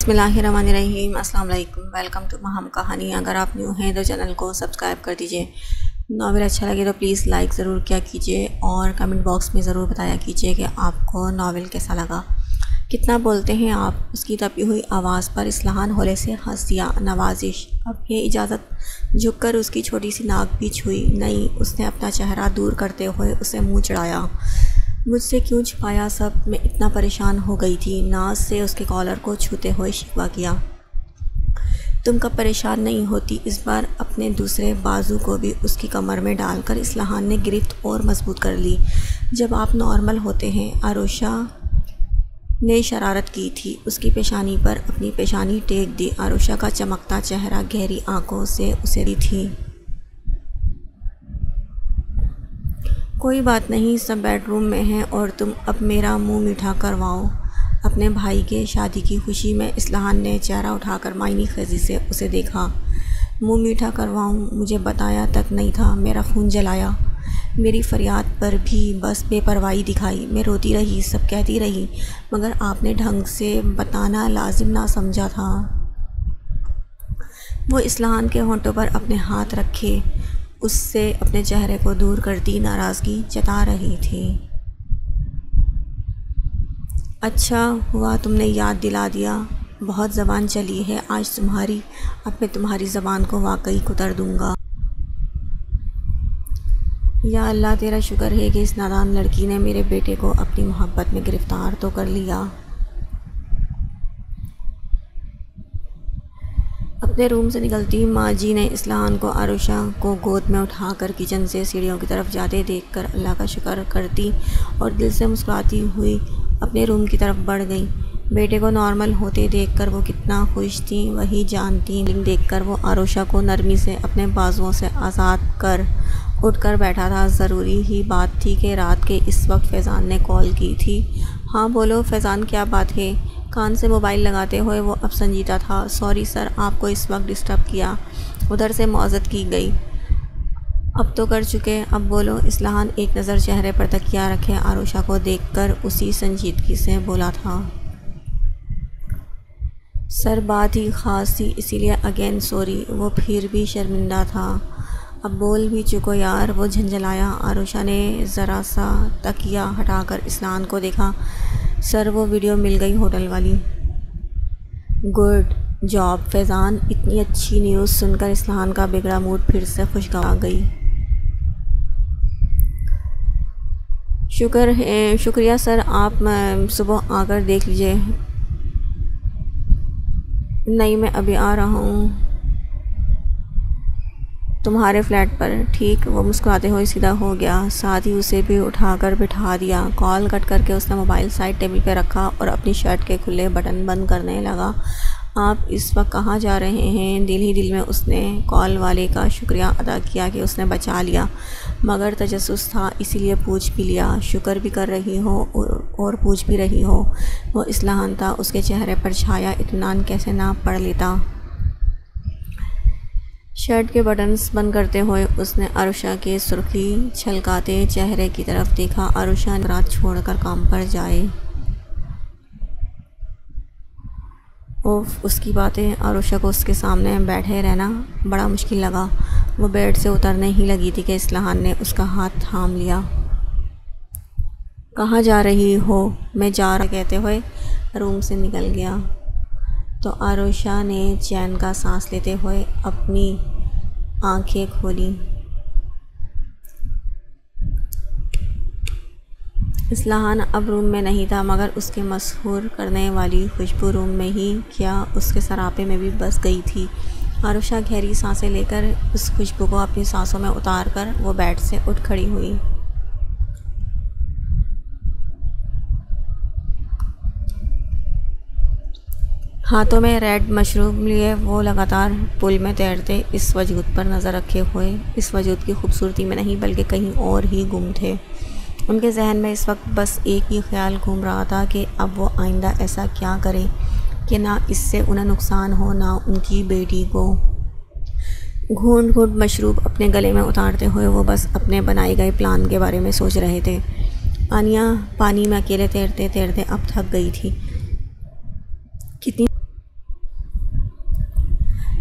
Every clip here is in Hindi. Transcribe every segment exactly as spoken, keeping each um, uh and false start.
बिस्मिल्लाहिर्रहमानिर्रहीम। अस्सलाम वालेकुम। वेलकम टू महम कहानी। अगर आप न्यू हैं तो चैनल को सब्सक्राइब कर दीजिए। नावल अच्छा लगे तो प्लीज़ लाइक ज़रूर किया कीजिए और कमेंट बॉक्स में ज़रूर बताया कीजिए कि आपको नावल कैसा लगा। कितना बोलते हैं आप, उसकी तपी हुई आवाज़ पर इस्लाहान होले से हंस दिया। नवाजिश अब ये इजाज़त झुककर उसकी छोटी सी नाक भी छुई नहीं। उसने अपना चेहरा दूर करते हुए उसे मुँह चढ़ाया। मुझसे क्यों छुपाया सब, मैं इतना परेशान हो गई थी। नाज से उसके कॉलर को छूते हुए शिकवा किया। तुम कब परेशान नहीं होती। इस बार अपने दूसरे बाजू को भी उसकी कमर में डालकर इस्लाहान ने गिरफ्त और मजबूत कर ली। जब आप नॉर्मल होते हैं, आरुषा ने शरारत की थी। उसकी पेशानी पर अपनी पेशानी टेक दी। आरुषा का चमकता चेहरा गहरी आंखों से उसे दी थी। कोई बात नहीं, सब बेडरूम में हैं और तुम अब मेरा मुंह मीठा करवाओ अपने भाई के शादी की खुशी में। इस्लाहान ने चेहरा उठाकर मायनी खेजी से उसे देखा। मुंह मीठा करवाऊं, मुझे बताया तक नहीं था। मेरा खून जलाया। मेरी फरियाद पर भी बस बेपरवाही दिखाई। मैं रोती रही, सब कहती रही, मगर आपने ढंग से बताना लाजिम ना समझा था। वो इस्लाहान के होंठों पर अपने हाथ रखे उससे अपने चेहरे को दूर करती नाराज़गी जता रही थी। अच्छा हुआ तुमने याद दिला दिया। बहुत ज़बान चली है आज तुम्हारी। अब मैं तुम्हारी ज़बान को वाकई कुतर दूँगा। या अल्लाह, तेरा शुक्र है कि इस नादान लड़की ने मेरे बेटे को अपनी मोहब्बत में गिरफ़्तार तो कर लिया। अपने रूम से निकलती माँ जी ने इस्लाहान को आरुषा को गोद में उठाकर किचन से सीढ़ियों की तरफ जाते देखकर अल्लाह का शुक्र करती और दिल से मुस्कुराती हुई अपने रूम की तरफ बढ़ गई। बेटे को नॉर्मल होते देखकर वो कितना खुश थी वही जानती। देखकर वो आरुषा को नरमी से अपने बाजुओं से आज़ाद कर उठकर बैठा था। ज़रूरी ही बात थी कि रात के इस वक्त फैज़ान ने कॉल की थी। हाँ बोलो फैज़ान, क्या बात है। कान से मोबाइल लगाते हुए वो अब संजीदा था। सॉरी सर, आपको इस वक्त डिस्टर्ब किया। उधर से मौजत की गई। अब तो कर चुके, अब बोलो। इस्लाहान एक नज़र चेहरे पर तकिया रखे आरुषा को देखकर उसी संजीदगी से बोला था। सर बात ही ख़ास थी, इसीलिए अगेन सॉरी। वो फिर भी शर्मिंदा था। अब बोल भी चुको यार, वो झंझलाया। आरुषा ने ज़रा सा तकिया हटाकर इस्लाहान को देखा। सर वो वीडियो मिल गई होटल वाली। Good job Faizan. इतनी अच्छी न्यूज़ सुनकर इस्लाहान का बिगड़ा मूड फिर से खुशगवार गई। शुक्र है, शुक्रिया सर, आप सुबह आकर देख लीजिए। नहीं, मैं अभी आ रहा हूँ तुम्हारे फ्लैट पर। ठीक। वो मुस्कुराते हुए सीधा हो गया, साथ ही उसे भी उठाकर बिठा दिया। कॉल कट करके उसने मोबाइल साइड टेबल पे रखा और अपनी शर्ट के खुले बटन बंद करने लगा। आप इस वक्त कहाँ जा रहे हैं। दिल ही दिल में उसने कॉल वाले का शुक्रिया अदा किया कि उसने बचा लिया, मगर तजस्सुस था इसीलिए पूछ भी लिया। शुक्र भी कर रही हो और, और पूछ भी रही हो। वो इस्लाहान था, उसके चेहरे पर छाया इत्मीनान कैसे ना पड़ लेता। शर्ट के बटन्स बंद करते हुए उसने आरुषा के सुर्खी छलकाते चेहरे की तरफ देखा। आरुषा रात छोड़कर काम पर जाए। ओफ, उसकी बातें। आरुषा को उसके सामने बैठे रहना बड़ा मुश्किल लगा। वो बेड से उतरने ही लगी थी कि इस्लाहान ने उसका हाथ थाम लिया। कहाँ जा रही हो। मैं जा रहा कहते हुए रूम से निकल गया तो आरुषा ने चैन का सांस लेते हुए अपनी आंखें खोली। इस्लाहान अब रूम में नहीं था, मगर उसके मसहूर करने वाली खुशबू रूम में ही क्या उसके सरापे में भी बस गई थी। आरुषा गहरी सांसें लेकर उस खुशबू को अपनी सांसों में उतार कर वो बेड से उठ खड़ी हुई। हाथों में रेड मशरूम लिए वो लगातार पुल में तैरते इस वजूद पर नज़र रखे हुए इस वजूद की खूबसूरती में नहीं बल्कि कहीं और ही गुम थे। उनके जहन में इस वक्त बस एक ही ख्याल घूम रहा था कि अब वो आइंदा ऐसा क्या करें कि ना इससे उन्हें नुकसान हो ना उनकी बेटी को। घूंट घूंट मशरूब अपने गले में उतारते हुए वो बस अपने बनाए गए प्लान के बारे में सोच रहे थे। आनिया पानी में अकेले तैरते तैरते अब थक गई थी। कितनी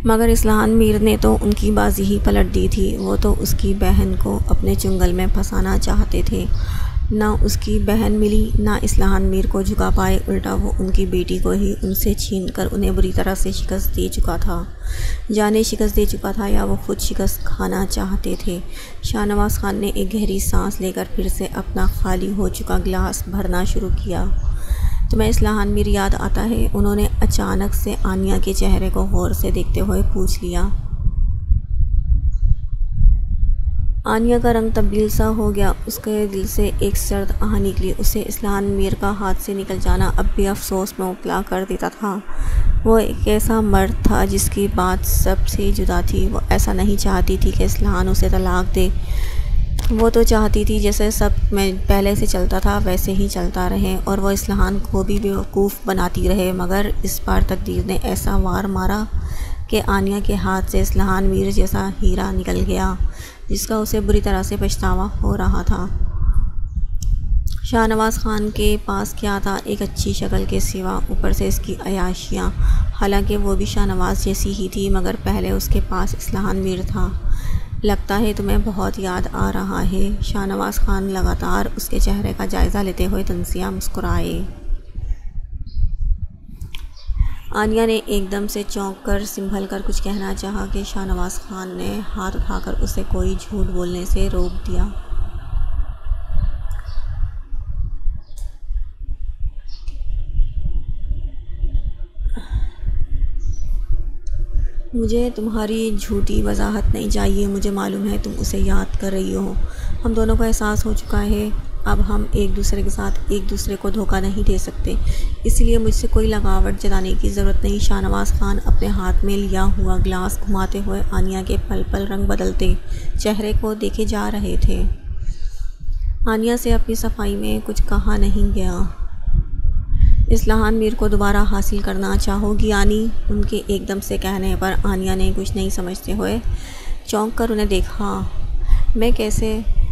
मगर इस्लान मीर ने तो उनकी बाजी ही पलट दी थी। वो तो उसकी बहन को अपने चुंगल में फंसाना चाहते थे। ना उसकी बहन मिली, ना इस्लान मीर को झुका पाए, उल्टा वो उनकी बेटी को ही उनसे छीन कर उन्हें बुरी तरह से शिकस्त दे चुका था। जाने शिकस्त दे चुका था या वो खुद शिकस्त खाना चाहते थे। शाहनवाज़ खान ने एक गहरी सांस लेकर फिर से अपना खाली हो चुका गिलास भरना शुरू किया। तुम्हें इस्लान मीर याद आता है? उन्होंने अचानक से आनिया के चेहरे को गौर से देखते हुए पूछ लिया। आनिया का रंग तब्दील सा हो गया। उसके दिल से एक सर्द आह निकली। उसे इस्लान मीर का हाथ से निकल जाना अब भी अफसोस में उपला कर देता था। वो एक ऐसा मर्द था जिसकी बात सबसे जुदा थी। वो ऐसा नहीं चाहती थी कि इस्लान उसे तलाक दे। वो तो चाहती थी जैसे सब में पहले से चलता था वैसे ही चलता रहे और वो इस्लान को भी बेवकूफ़ बनाती रहे। मगर इस बार तकदीर ने ऐसा वार मारा कि आनिया के हाथ से इस्लान मीर जैसा हीरा निकल गया जिसका उसे बुरी तरह से पछतावा हो रहा था। शाहनवाज़ खान के पास क्या था? एक अच्छी शक्ल के सिवा, ऊपर से इसकी अयाशियाँ। हालांकि वो भी शाहनवाज़ जैसी ही थी, मगर पहले उसके पास इस्लान मीर था। लगता है तुम्हें बहुत याद आ रहा है। शाहनवाज़ खान लगातार उसके चेहरे का जायज़ा लेते हुए तंसिया मुस्कुराए। आनिया ने एकदम से चौंक कर संभल कर कुछ कहना चाहा कि शाहनवाज़ खान ने हाथ उठाकर उसे कोई झूठ बोलने से रोक दिया। मुझे तुम्हारी झूठी वजाहत नहीं चाहिए। मुझे मालूम है तुम उसे याद कर रही हो। हम दोनों को एहसास हो चुका है। अब हम एक दूसरे के साथ एक दूसरे को धोखा नहीं दे सकते, इसलिए मुझसे कोई लगावट जताने की ज़रूरत नहीं। शाहनवाज़ खान अपने हाथ में लिया हुआ गिलास घुमाते हुए आनिया के पल पल रंग बदलते चेहरे को देखे जा रहे थे। आनिया से अपनी सफाई में कुछ कहा नहीं गया। इस्लान मीर को दोबारा हासिल करना चाहोगी आनी? उनके एकदम से कहने पर आनिया ने कुछ नहीं समझते हुए चौंक कर उन्हें देखा। मैं कैसे?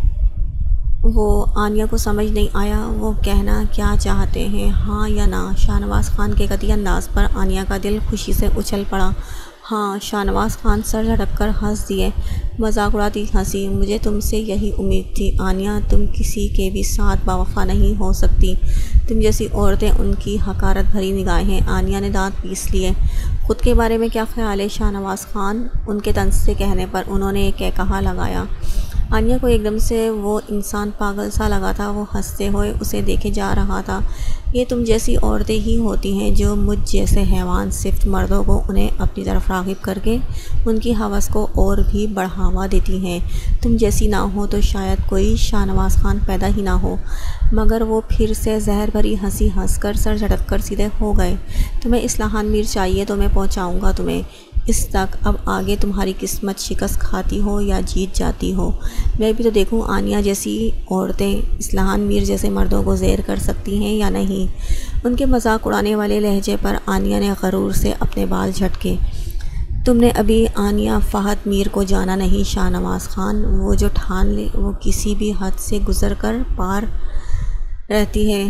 वो आनिया को समझ नहीं आया वो कहना क्या चाहते हैं, हाँ या ना। शाहनवाज़ खान के कतई अंदाज़ पर आनिया का दिल खुशी से उछल पड़ा। हाँ। शाहनवाज़ खान सर झटक कर हंस दिए, मजाक उड़ाती हंसी। मुझे तुमसे यही उम्मीद थी आनिया। तुम किसी के भी साथ बावफा नहीं हो सकती। तुम जैसी औरतें, उनकी हकारत भरी निगाहें। आनिया ने दांत पीस लिए। ख़ुद के बारे में क्या ख्याल है शाहनवाज़ खान? उनके तंज से कहने पर उन्होंने एक कहा लगाया। आनिया को एकदम से वो इंसान पागल सा लगा था। वो हंसते हुए उसे देखे जा रहा था। ये तुम जैसी औरतें ही होती हैं जो मुझ जैसे हैवान सिफ्त मर्दों को उन्हें अपनी तरफ राग़िब करके उनकी हवस को और भी बढ़ावा देती हैं। तुम जैसी ना हो तो शायद कोई शाहनवाज़ खान पैदा ही ना हो। मगर वो फिर से जहर भरी हंसी हंस कर सर झटक कर सीधे हो गए। तुम्हें इस्लान मीर चाहिए तो मैं पहुँचाऊँगा तुम्हें इस तक। अब आगे तुम्हारी किस्मत शिकस्त खाती हो या जीत जाती हो। मैं भी तो देखूं आनिया जैसी औरतें इस्लान मीर जैसे मर्दों को ज़ेर कर सकती हैं या नहीं। उनके मजाक उड़ाने वाले लहजे पर आनिया ने गरूर से अपने बाल झटके। तुमने अभी आनिया फ़हद मीर को जाना नहीं शाहनवाज़ खान। वो जो ठान ले वो किसी भी हद से गुज़र कर पार रहती है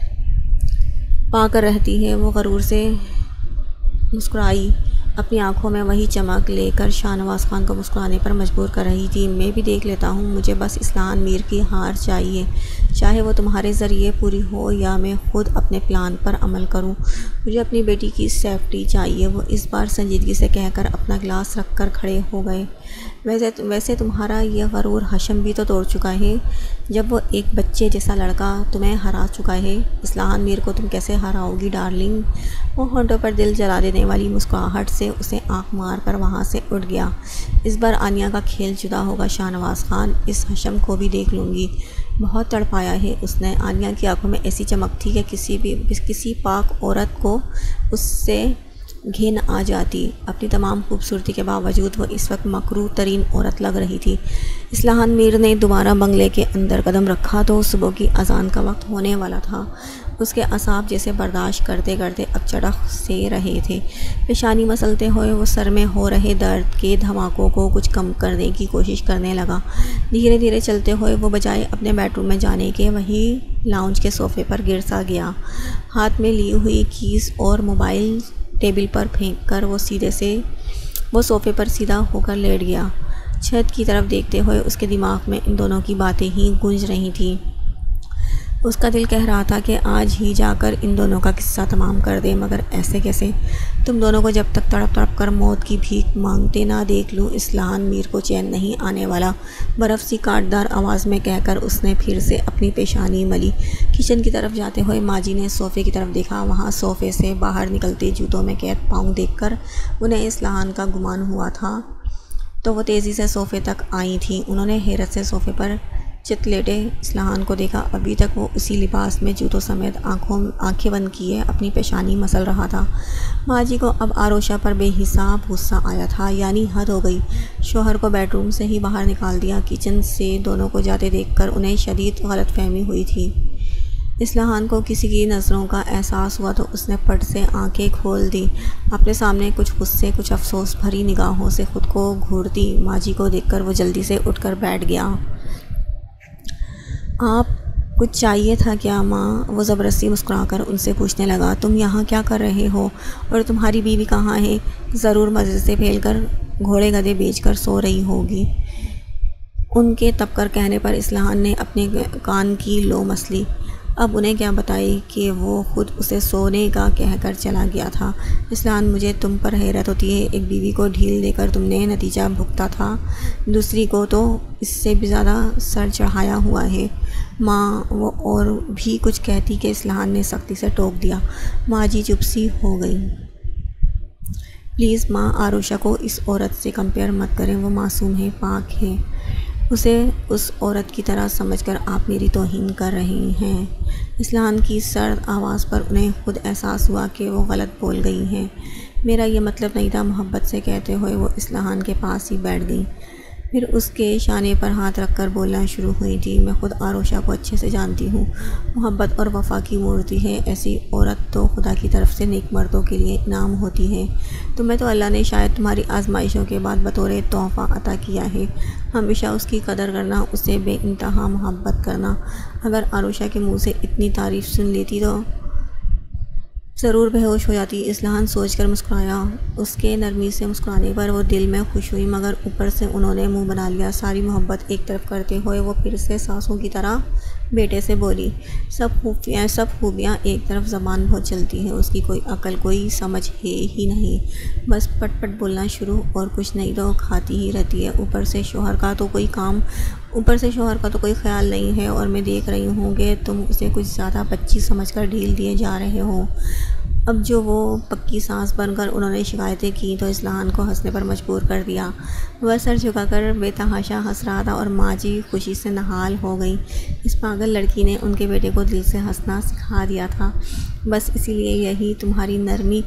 पाकर रहती है। वो गरूर से मुस्कुराई, अपनी आंखों में वही चमक लेकर शाहनवाज़ खान को मुस्कुराने पर मजबूर कर रही थी। मैं भी देख लेता हूँ। मुझे बस इस्लान मीर की हार चाहिए, चाहे वो तुम्हारे ज़रिए पूरी हो या मैं ख़ुद अपने प्लान पर अमल करूँ। मुझे अपनी बेटी की सेफ्टी चाहिए। वो इस बार संजीदगी से कहकर अपना गिलास रख कर खड़े हो गए। वैसे वैसे तुम्हारा यह गरूर हशम भी तो तोड़ चुका है जब वो एक बच्चे जैसा लड़का तुम्हें हरा चुका है। इस्लान मीर को तुम कैसे हराओगी डार्लिंग? वो होंठों पर दिल जला देने वाली मुस्कुराहट से उसे आँख मार कर वहाँ से उठ गया। इस बार आनिया का खेल जुदा होगा शाहनवाज़ खान। इस हशम को भी देख लूँगी। बहुत तड़पाया है उसने। आनिया की आंखों में ऐसी चमक थी कि किसी भी किसी पाक औरत को उससे घिन आ जाती। अपनी तमाम खूबसूरती के बावजूद वो इस वक्त मकरूह तरीन औरत लग रही थी। इस्लान मीर ने दोबारा बंगले के अंदर कदम रखा तो सुबह की अजान का वक्त होने वाला था। उसके असाब जैसे बर्दाश्त करते करते अब चढ़क से रहे थे। पेशानी मसलते हुए वो सर में हो रहे दर्द के धमाकों को कुछ कम करने की कोशिश करने लगा। धीरे धीरे चलते हुए वो बजाय अपने बेडरूम में जाने के वही लाउंज के सोफ़े पर गिर सा गया। हाथ में ली हुई कीज़ और मोबाइल टेबल पर फेंक कर वो सीधे से वो सोफ़े पर सीधा होकर लेट गया। छत की तरफ देखते हुए उसके दिमाग में इन दोनों की बातें ही गूंज रही थीं। उसका दिल कह रहा था कि आज ही जाकर इन दोनों का किस्सा तमाम कर दे, मगर ऐसे कैसे? तुम दोनों को जब तक तड़प तड़प कर मौत की भीख मांगते ना देख लूँ, इस्लान मीर को चैन नहीं आने वाला, बर्फ़ सी काटदार आवाज़ में कहकर उसने फिर से अपनी पेशानी मली। किचन की तरफ जाते हुए माजी ने सोफ़े की तरफ देखा। वहाँ सोफ़े से बाहर निकलते जूतों में कैद पाँव देखकर उन्हें इस्लान का गुमान हुआ था, तो वो तेज़ी से सोफ़े तक आई थी। उन्होंने हैरत से सोफ़े पर चित लेटे इस्लान को देखा। अभी तक वो उसी लिबास में जूतों समेत आँखों आंखें बंद किए अपनी पेशानी मसल रहा था। माजी को अब आरोशा पर बेहिसाब गुस्सा आया था, यानी हद हो गई। शोहर को बेडरूम से ही बाहर निकाल दिया। किचन से दोनों को जाते देखकर उन्हें शदीद गलतफहमी हुई थी। इस्लान को किसी की नज़रों का एहसास हुआ तो उसने पट से आंखें खोल दी। अपने सामने कुछ गुस्से कुछ अफसोस भरी निगाहों से खुद को घूरती माजी को देखकर वो जल्दी से उठकर बैठ गया। आप कुछ चाहिए था क्या माँ? वो ज़बरदस्ती मुस्कुराकर उनसे पूछने लगा। तुम यहाँ क्या कर रहे हो और तुम्हारी बीवी कहाँ है? ज़रूर मज़े से फैलकर घोड़े गधे बेचकर सो रही होगी। उनके तबकर कहने पर इस्लान ने अपने कान की लो मसली। अब उन्हें क्या बताए कि वो खुद उसे सोने का कहकर चला गया था। इस्लान, मुझे तुम पर हैरत होती है। एक बीवी को ढील देकर तुमने नतीजा भुगता था, दूसरी को तो इससे भी ज़्यादा सर चढ़ाया हुआ है। माँ, वो और भी कुछ कहती कि इस्लान ने सख्ती से टोक दिया। माजी चुप सी हो गई। प्लीज़ माँ, आरोशा को इस औरत से कंपेयर मत करें। वो मासूम है, पाक है। उसे उस औरत की तरह समझकर आप मेरी तौहीन कर रही हैं। इस्लान की सर्द आवाज़ पर उन्हें खुद एहसास हुआ कि वो गलत बोल गई हैं। मेरा ये मतलब नहीं था, मोहब्बत से कहते हुए वो इस्लान के पास ही बैठ गई। फिर उसके शाने पर हाथ रखकर बोलना शुरू हुई थी। मैं खुद आरोशा को अच्छे से जानती हूँ। मोहब्बत और वफ़ा की मूर्ति है। ऐसी औरत तो खुदा की तरफ से नेक मर्दों के लिए इनाम होती है। तुम्हें तो अल्लाह ने शायद तुम्हारी आजमाइशों के बाद बतौर तोहफ़ा अता किया है। हमेशा उसकी कदर करना, उससे बेइंतहा मोहब्बत करना। अगर आरोशा के मुँह से इतनी तारीफ़ सुन लेती तो ज़रूर बेहोश हो जाती। इस्लान सोचकर मुस्कुराया। उसके नरमी से मुस्कुराने पर वो दिल में खुश हुई, मगर ऊपर से उन्होंने मुंह बना लिया। सारी मोहब्बत एक तरफ करते हुए वो फिर से सासों की तरह बेटे से बोली। सब खूबियाँ सब खूबियाँ एक तरफ, ज़बान बहुत चलती है उसकी, कोई अकल कोई समझ है ही नहीं। बस पट पट बोलना शुरू, और कुछ नहीं तो खाती ही रहती है। ऊपर से शोहर का तो कोई काम ऊपर से शोहर का तो कोई ख्याल नहीं है, और मैं देख रही हूँ कि तुम उसे कुछ ज़्यादा बच्ची समझकर ढील दिए जा रहे हो। अब जो वो पक्की सांस बनकर उन्होंने शिकायतें की तो इस्लान को हंसने पर मजबूर कर दिया। वह सर झुकाकर बेतहाशा हंस रहा था और माजी खुशी से नहाल हो गई। इस पागल लड़की ने उनके बेटे को दिल से हंसना सिखा दिया था। बस इसीलिए यही तुम्हारी नरमी,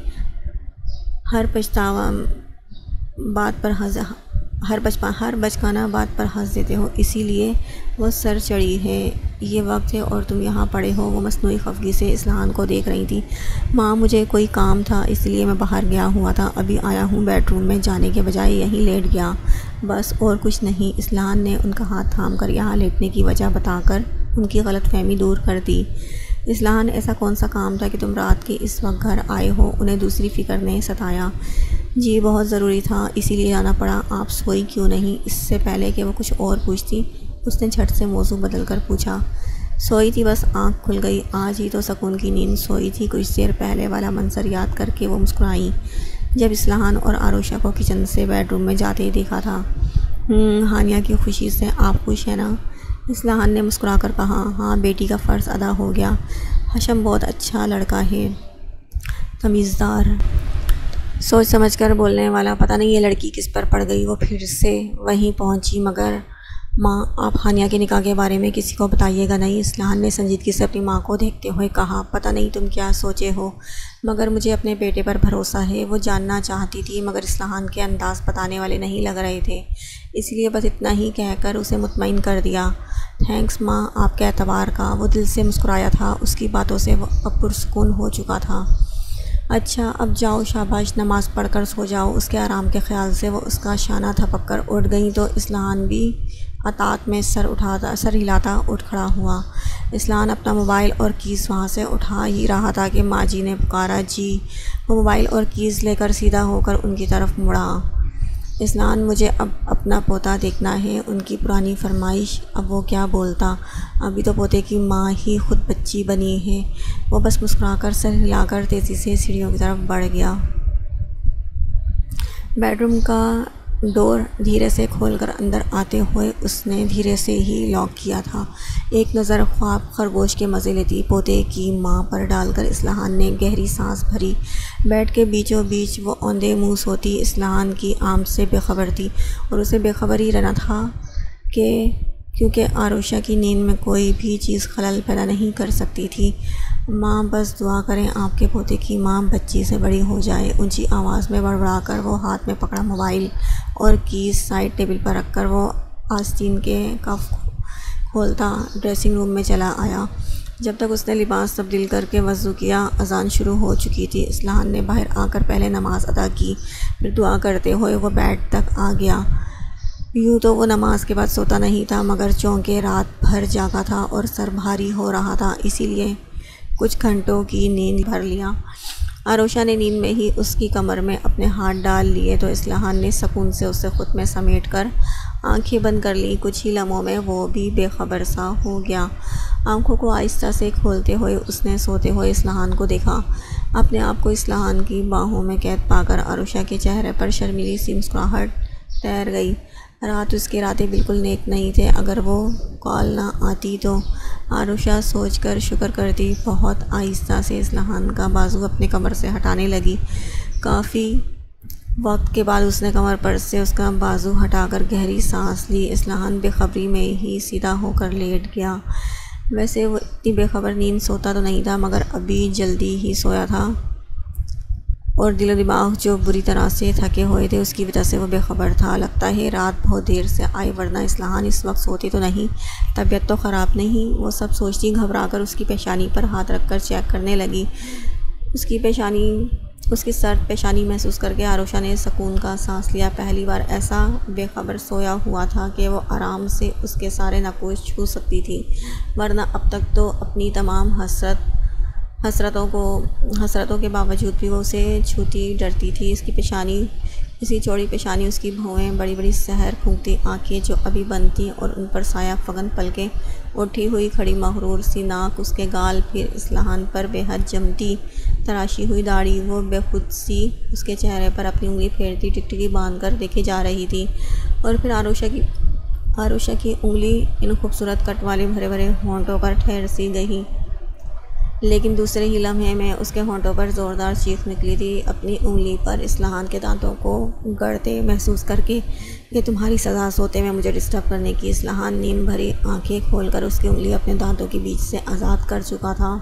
हर पछतावा बात पर हंस हर बचपा हर बचकाना बात पर हंस देते हो, इसीलिए वो सर चढ़ी है। ये वक्त है और तुम यहाँ पड़े हो। वो मसनूई खफगी से इस्लान को देख रही थी। माँ, मुझे कोई काम था इसलिए मैं बाहर गया हुआ था, अभी आया हूँ। बेडरूम में जाने के बजाय यहीं लेट गया, बस और कुछ नहीं। इस्लान ने उनका हाथ थाम कर यहाँ लेटने की वजह बताकर उनकी गलतफहमी दूर कर दी। इस्लान, ऐसा कौन सा काम था कि तुम रात के इस वक्त घर आए हो? उन्हें दूसरी फ़िक्र ने सताया। जी, बहुत ज़रूरी था, इसीलिए जाना पड़ा। आप सोई क्यों नहीं? इससे पहले कि वो कुछ और पूछती उसने झट से मौजू बदल कर पूछा। सोई थी, बस आँख खुल गई। आज ही तो सुकून की नींद सोई थी। कुछ देर पहले वाला मंजर याद करके वो मुस्कुराई जब इस्लान और आरोशा को किचन से बेडरूम में जाते ही देखा था। हानिया की खुशी से आप खुश हैं ना? इस्लान ने मुस्कुरा कर कहा। हाँ, बेटी का फ़र्ज़ अदा हो गया। हशम बहुत अच्छा लड़का है, तमीज़दार, सोच समझकर बोलने वाला। पता नहीं ये लड़की किस पर पड़ गई। वो फिर से वहीं पहुंची। मगर माँ, आप हानिया के निकाह के बारे में किसी को बताइएगा नहीं। इस्लान ने संजीदगी से अपनी माँ को देखते हुए कहा। पता नहीं तुम क्या सोचे हो, मगर मुझे अपने बेटे पर भरोसा है। वो जानना चाहती थी, मगर इस्लान के अंदाज़ बताने वाले नहीं लग रहे थे, इसलिए बस इतना ही कहकर उसे मुतमईन कर दिया। थैंक्स माँ, आपके एतबार का। वो दिल से मुस्कुराया था। उसकी बातों से वो अब पुरसुकून हो चुका था। अच्छा, अब जाओ, शाबाश, नमाज़ पढ़कर सो जाओ। उसके आराम के ख्याल से वो उसका शाना थपक कर उठ गई तो इस्लान भी अतात में सर उठाता सर हिलाता उठ खड़ा हुआ। इस्लान अपना मोबाइल और कीज़ वहाँ से उठा ही रहा था कि माजी ने पुकारा। जी। वो मोबाइल और कीज़ लेकर सीधा होकर उनकी तरफ मुड़ा। इस्लान, मुझे अब अपना पोता देखना है। उनकी पुरानी फरमाइश, अब वो क्या बोलता, अभी तो पोते की माँ ही खुद बच्ची बनी है। वो बस मुस्कुराकर सर हिलाकर तेज़ी से सीढ़ियों की तरफ बढ़ गया। बेडरूम का डोर धीरे से खोलकर अंदर आते हुए उसने धीरे से ही लॉक किया था। एक नज़र ख्वाब खरगोश के मज़े लेती पोते की माँ पर डालकर इस्लान ने गहरी सांस भरी। बेड के बीचों बीच वो औंधे मुँह सोती इस्लान की आम से बेखबर थी और उसे बेखबर ही रहना था कि क्योंकि आरुषा की नींद में कोई भी चीज़ खलल पैदा नहीं कर सकती थी। माँ बस दुआ करें आपके पोते की माँ बच्ची से बड़ी हो जाए। ऊंची आवाज़ में बड़बड़ाकर वो हाथ में पकड़ा मोबाइल और कीज साइड टेबल पर रखकर वो आस्तीन के कफ खोलता ड्रेसिंग रूम में चला आया। जब तक उसने लिबास तब्दील करके वज़ू किया, अज़ान शुरू हो चुकी थी। इस्लान ने बाहर आकर पहले नमाज़ अदा की, फिर दुआ करते हुए वो बेड तक आ गया। यूँ तो वो नमाज के बाद सोता नहीं था, मगर चौंके रात भर जागा था और सर भारी हो रहा था, इसीलिए कुछ घंटों की नींद भर लिया। आरुषा ने नींद में ही उसकी कमर में अपने हाथ डाल लिए तो इस्लान ने सुकून से उसे खुद में समेट कर आंखें बंद कर ली। कुछ ही लम्हों में वो भी बेखबर सा हो गया। आंखों को आहिस्ता से खोलते हुए उसने सोते हुए इस्लान को देखा। अपने आप को इस्लान की बाहों में कैद पाकर आरुषा के चेहरे पर शर्मीली सी मुस्कुराहट तैर गई। रात उसके रातें बिल्कुल नेक नहीं थे। अगर वो कॉल ना आती तो आरुषा सोचकर शुक्र करती। बहुत आहिस्ता से इस्लान का बाजू अपने कमर से हटाने लगी। काफ़ी वक्त के बाद उसने कमर पर से उसका बाजू हटाकर गहरी सांस ली। इस्लान बेखबरी में ही सीधा होकर लेट गया। वैसे वो इतनी बेखबर नींद सोता तो नहीं था, मगर अभी जल्दी ही सोया था और दिलो दिमाग जो बुरी तरह से थके हुए थे उसकी वजह से वो बेखबर था। लगता है रात बहुत देर से आई, वरना इस्लान इस वक्त सोती तो नहीं, तबीयत तो ख़राब नहीं। वो सब सोचती घबराकर उसकी पेशानी पर हाथ रखकर चेक करने लगी। उसकी पेशानी उसकी सर्द पेशानी महसूस करके आरुषा ने सुकून का सांस लिया। पहली बार ऐसा बेखबर सोया हुआ था कि वो आराम से उसके सारे नकोश छू सकती थी, वरना अब तक तो अपनी तमाम हसरत हसरतों को हसरतों के बावजूद भी वो उसे छूती डरती थी। इसकी पेशानी इसी चौड़ी पेशानी, उसकी भौएं, बड़ी बड़ी सहर फूंकती आँखें जो अभी बंद थीं और उन पर साया फगन पलकें, उठी हुई खड़ी मगरूर सी नाक, उसके गाल, फिर इस्लान पर बेहद जमती तराशी हुई दाढ़ी। वो बेखुद सी उसके चेहरे पर अपनी उंगली फेरती टिकटिकी बांध कर देखे जा रही थी और फिर आरुषा की आरुषा की उंगली इन खूबसूरत कट वाले भरे भरे होंठों पर ठहर सी गई। लेकिन दूसरे ही लम्हे में उसके होंठों पर ज़ोरदार चीख निकली थी। अपनी उंगली पर इस्लान के दांतों को गड़ते महसूस करके कि तुम्हारी सज़ा सोते में मुझे डिस्टर्ब करने की। इस्लान नींद भरी आंखें खोलकर उसकी उंगली अपने दांतों के बीच से आज़ाद कर चुका था।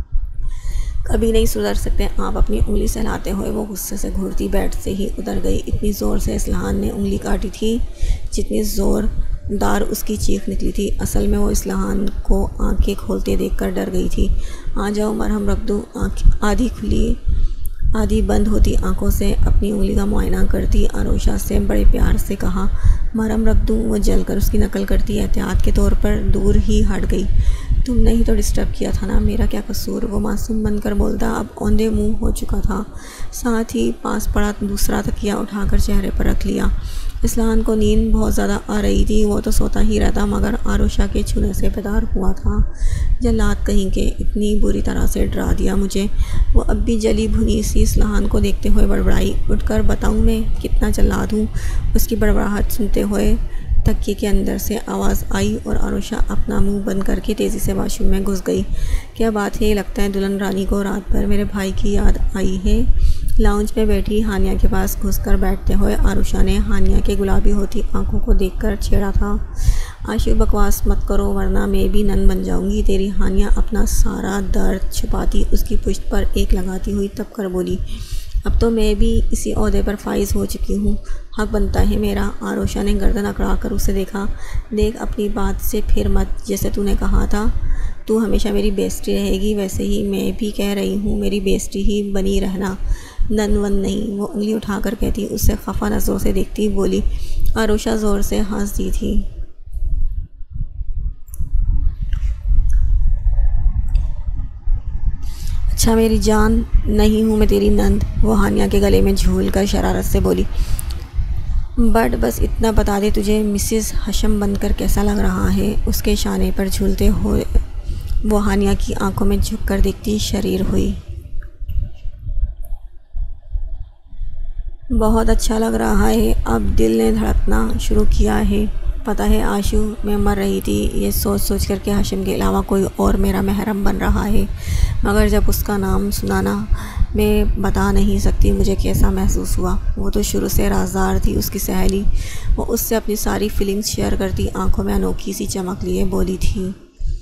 कभी नहीं सुधर सकते आप, अपनी उंगली सहलाते हुए वो गुस्से से घूरती बेड से ही उतर गई। इतनी ज़ोर से इस्लान ने उंगली काटी थी जितनी ज़ोर दार उसकी चीख निकली थी। असल में वो इस्लान को आंखें खोलते देखकर डर गई थी। आ जाओ, मरहम रख दूँ। आँख आधी खुली आधी बंद होती आंखों से अपनी उंगली का मुआयना करती आरुषा से बड़े प्यार से कहा, मरहम रख दूँ। वो जलकर उसकी नकल करती एहतियात के तौर पर दूर ही हट गई। तुमने ही तो डिस्टर्ब किया था ना, मेरा क्या कसूर। वो मासूम बनकर बोलता अब औंधे मुँह हो चुका था। साथ ही पास पड़ा दूसरा तकिया उठाकर चेहरे पर रख लिया। इस्लान को नींद बहुत ज़्यादा आ रही थी। वो तो सोता ही रहता, मगर आरुषा के छूने से बेदार हुआ था। जल्लाद कहीं के, इतनी बुरी तरह से डरा दिया मुझे। वो अब भी जली भुनी सी इस्लान को देखते हुए बड़बड़ाई, उठकर बताऊँ मैं कितना जल्लाद हूँ। उसकी बड़बड़ाहट सुनते हुए तकिए के अंदर से आवाज़ आई और आरुषा अपना मुंह बंद करके तेज़ी से वॉशरूम में घुस गई। क्या बात है, लगता है दुल्हन रानी को रात भर मेरे भाई की याद आई है। लाउंज में बैठी हानिया के पास घुसकर बैठते हुए आरुषा ने हानिया के गुलाबी होती आंखों को देखकर छेड़ा था। आशु, बकवास मत करो वरना मैं भी नन बन जाऊंगी तेरी। हानिया अपना सारा दर्द छुपाती उसकी पुश्त पर एक लगाती हुई तब कर बोली, अब तो मैं भी इसी ओहदे पर फाइज हो चुकी हूँ, हक बनता है मेरा। आरुषा ने गर्दन अकड़ा कर उसे देखा। देख, अपनी बात से फिर मत। जैसे तूने कहा था तू हमेशा मेरी बेस्टी रहेगी, वैसे ही मैं भी कह रही हूँ मेरी बेस्टी ही बनी रहना, नन वन नहीं। वो उंगली उठाकर कहती उससे खफा नज़रों से देखती बोली। आरुषा ज़ोर से हंस दी थी। अच्छा मेरी जान, नहीं हूँ मैं तेरी नंद। वो हानिया के गले में झूल कर शरारत से बोली। बट बस इतना बता दे तुझे मिसेस हशम बनकर कैसा लग रहा है। उसके शाने पर झूलते हुए वो हानिया की आंखों में झुककर देखती शरीर हुई। बहुत अच्छा लग रहा है। अब दिल ने धड़कना शुरू किया है। पता है आशू, मैं मर रही थी ये सोच सोच कर के हाशिम के अलावा कोई और मेरा महरम बन रहा है। मगर जब उसका नाम सुना ना, मैं बता नहीं सकती मुझे कैसा महसूस हुआ। वो तो शुरू से राज़दार थी, उसकी सहेली। वो उससे अपनी सारी फीलिंग्स शेयर करती, आंखों में अनोखी सी चमक लिए बोली थी,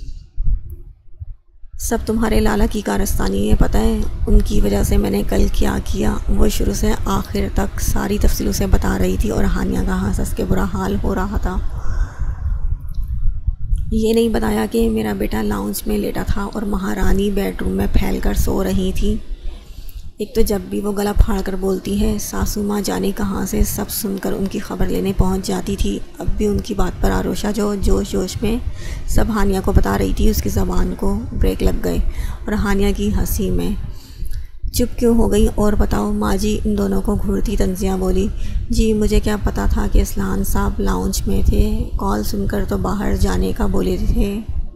सब तुम्हारे लाला की कारस्तानी है। पता है उनकी वजह से मैंने कल क्या किया। वो शुरू से आखिर तक सारी तफसील उसे बता रही थी और हानिया का हंस हंस के बुरा हाल हो रहा था। ये नहीं बताया कि मेरा बेटा लाउंज में लेटा था और महारानी बेडरूम में फैल कर सो रही थी। एक तो जब भी वो गला फाड़ कर बोलती है, सासू माँ जाने कहाँ से सब सुनकर उनकी खबर लेने पहुँच जाती थी। अब भी उनकी बात पर आरोशा जो जोश जोश में सब हानिया को बता रही थी, उसकी ज़बान को ब्रेक लग गए और हानिया की हंसी में चुप क्यों हो गई। और बताओ माँ जी, इन दोनों को घूरती तंजिया बोली, जी मुझे क्या पता था कि असलान साहब लाउंज में थे। कॉल सुनकर तो बाहर जाने का बोले थे।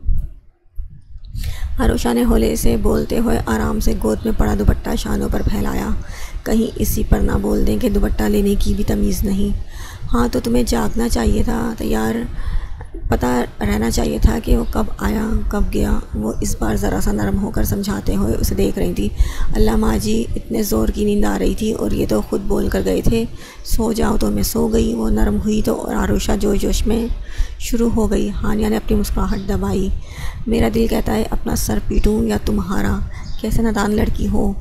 आरोशा ने होले से बोलते हुए आराम से गोद में पड़ा दुपट्टा शानों पर फैलाया। कहीं इसी पर ना बोल दें कि दुपट्टा लेने की भी तमीज़ नहीं। हाँ तो तुम्हें जागना चाहिए था, तैयार पता रहना चाहिए था कि वो कब आया कब गया। वो इस बार ज़रा सा नरम होकर समझाते हुए उसे देख रही थी। अल्लाह माँ जी, इतने ज़ोर की नींद आ रही थी और ये तो खुद बोल कर गए थे सो जाओ, तो मैं सो गई। वो नरम हुई तो और आरोशा जोश जोश में शुरू हो गई। हानिया ने अपनी मुस्कुराहट दबाई। मेरा दिल कहता है अपना सर पीटूं या तुम्हारा, कैसे नादान लड़की हो।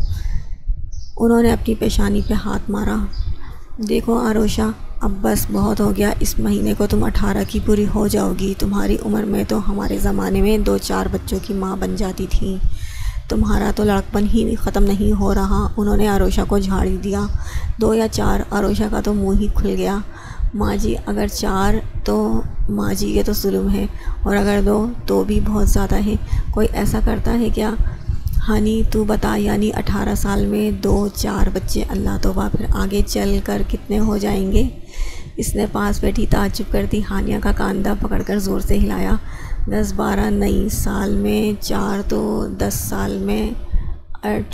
उन्होंने अपनी पेशानी पे हाथ मारा। देखो आरोशा, अब बस बहुत हो गया। इस महीने को तुम अठारह की पूरी हो जाओगी। तुम्हारी उम्र में तो हमारे ज़माने में दो चार बच्चों की माँ बन जाती थी। तुम्हारा तो लड़कपन ही ख़त्म नहीं हो रहा। उन्होंने आरोशा को झाड़ी दिया। दो या चार, आरोशा का तो मुँह ही खुल गया। माँ जी अगर चार तो माँ जी ये तो जुल्म है, और अगर दो तो भी बहुत ज़्यादा है। कोई ऐसा करता है क्या? हानी तू बता, यानी अठारह साल में दो चार बच्चे, अल्लाह तौबा, फिर आगे चल कर कितने हो जाएंगे। इसने पास बैठी ताज्जुब करती हानिया का कांधा पकड़कर ज़ोर से हिलाया। दस बारह नहीं, साल में चार तो दस, साल में आठ,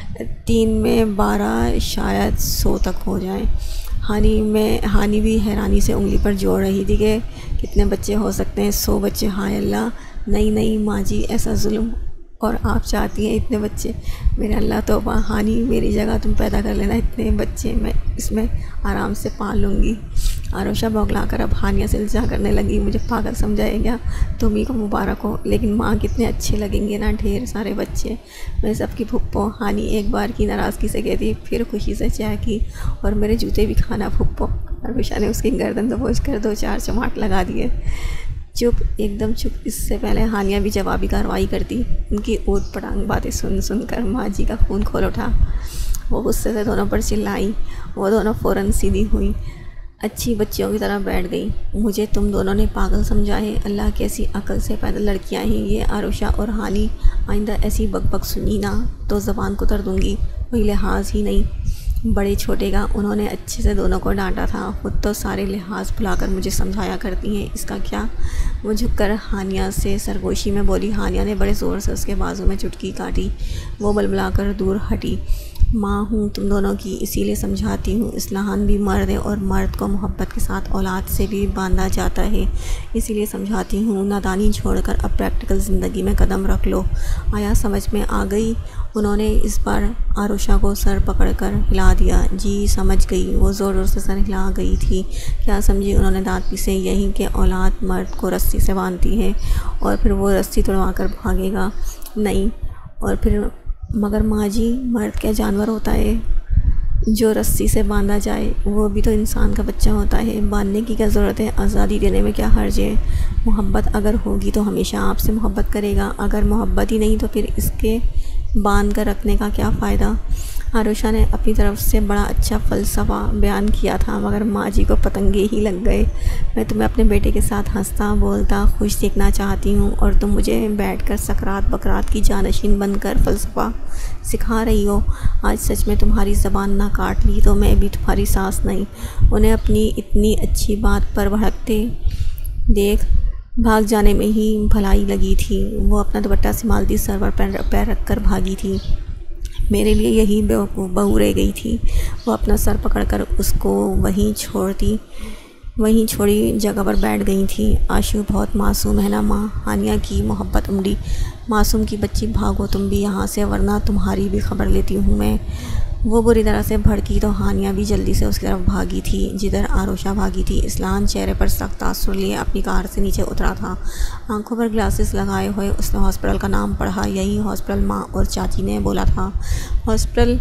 तीन में बारह, शायद सौ तक हो जाए। हानी में हानी भी हैरानी से उंगली पर जोड़ रही थी कि कितने बच्चे हो सकते हैं। सौ बच्चे, हाय अल्लाह। नहीं नहीं माँ जी, ऐसा जुल्म, और आप चाहती हैं इतने बच्चे। मेरे अल्लाह तौबा, हानी मेरी जगह तुम पैदा कर लेना इतने बच्चे, मैं इसमें आराम से पाल लूँगी। आरोशा बौखला कर अब हानिया से इल्ज़ा करने लगी, मुझे पागल समझाएगा, तुम्ही को मुबारक हो, लेकिन माँ कितने अच्छे लगेंगे ना, ढेर सारे बच्चे। मैं सबकी फुप्पो। हानी एक बार की नाराज़गी से कहती, फिर खुशी से चाह की, और मेरे जूते भी खाना फुप्पो। आरोशा ने उसकी गर्दन दबोच कर दो चार चमाट लगा दिए। चुप, एकदम चुप। इससे पहले हानिया भी जवाबी कार्रवाई करती। उनकी ऊट पटांग बातें सुन सुनकर माँ जी का खून खोल उठा। वो गुस्से से दोनों पर चिल्लाई। वो दोनों फ़ौरन सीधी हुई, अच्छी बच्चियों की तरह बैठ गई। मुझे तुम दोनों ने पागल समझा है। अल्लाह कैसी अकल से पैदा लड़कियाँ हैं ये। आरोशा और हानी, आइंदा ऐसी बकबक सुनी ना तो ज़बान को तर दूँगी। कोई लिहाज ही नहीं, बड़े छोटे का। उन्होंने अच्छे से दोनों को डांटा था, खुद तो सारे लिहाज भुलाकर मुझे समझाया करती हैं, इसका क्या। वो झुककर हानिया से सरगोशी में बोली। हानिया ने बड़े ज़ोर से उसके बाजू में चुटकी काटी। वो बलबलाकर दूर हटी। माँ हूँ तुम दोनों की, इसीलिए समझाती हूँ। इस्लाहान भी मर्द है और मर्द को मोहब्बत के साथ औलाद से भी बांधा जाता है, इसीलिए समझाती हूँ। नादानी छोड़कर अब प्रैक्टिकल ज़िंदगी में कदम रख लो। आया समझ में आ गई? उन्होंने इस बार आरोशा को सर पकड़कर हिला दिया। जी समझ गई। वो ज़ोर ज़ोर से सर हिला गई थी। क्या समझी? उन्होंने दांत पीसे। यही कि औलाद मर्द को रस्सी से बांधती है और फिर वो रस्सी तोड़वा कर भागेगा। नहीं, और फिर मगर माँ जी, मर्द क्या जानवर होता है जो रस्सी से बांधा जाए? वो भी तो इंसान का बच्चा होता है। बांधने की क्या ज़रूरत है? आज़ादी देने में क्या हर्ज है? मोहब्बत अगर होगी तो हमेशा आपसे मोहब्बत करेगा, अगर मोहब्बत ही नहीं तो फिर इसके बांध कर रखने का क्या फ़ायदा? आरुषा ने अपनी तरफ से बड़ा अच्छा फ़लसफ़ा बयान किया था, मगर माँ जी को पतंगे ही लग गए। मैं तुम्हें अपने बेटे के साथ हंसता बोलता खुश देखना चाहती हूँ और तुम मुझे बैठकर सकरात बकरात की जानशीन बनकर फ़लसफ़ा सिखा रही हो। आज सच में तुम्हारी ज़बान ना काट ली तो मैं भी तुम्हारी सास नहीं। उन्हें अपनी इतनी अच्छी बात पर भड़कते देख भाग जाने में ही भलाई लगी थी। वो अपना दुपट्टा संभालती सर पर पैर पैर रख कर भागी थी। मेरे लिए यही बेवकूफ़ बहू रह गई थी। वो अपना सर पकड़कर उसको वहीं छोड़ती वहीं छोड़ी जगह पर बैठ गई थी। आशु बहुत मासूम है ना माँ, हानिया की मोहब्बत उमड़ी। मासूम की बच्ची भागो तुम भी यहाँ से, वरना तुम्हारी भी खबर लेती हूँ मैं। वो बुरी तरह से भड़की तो हानिया भी जल्दी से उसकी तरफ भागी थी जिधर आरुषा भागी थी। इस्लान चेहरे पर सख्त आंसू लिए अपनी कार से नीचे उतरा था। आंखों पर ग्लासेस लगाए हुए उसने हॉस्पिटल का नाम पढ़ा। यही हॉस्पिटल माँ और चाची ने बोला था। हॉस्पिटल